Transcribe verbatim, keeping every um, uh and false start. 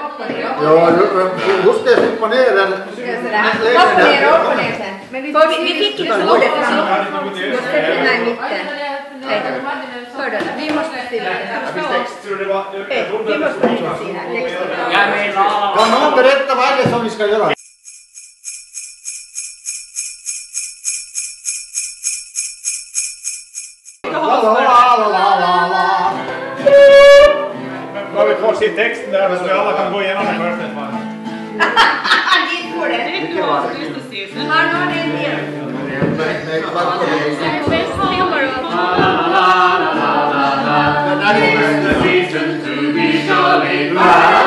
Ja, just det, fick på ner den. Upp och ner, upp och ner sen. Men vi, vi, vi fick inte så det fram. Just det, den här i mitten. Hör du, vi måste stilla det. Vi måste stilla texten. Kan någon berätta vad är det som vi ska göra? Då vi får se texten där så vi alla kan gå igenom den först. Dit går det. Det är klart, just det ser ut. Har någon en del? Nej, kvart på det. Bäst filmar då. Den här är season to be jolly glad.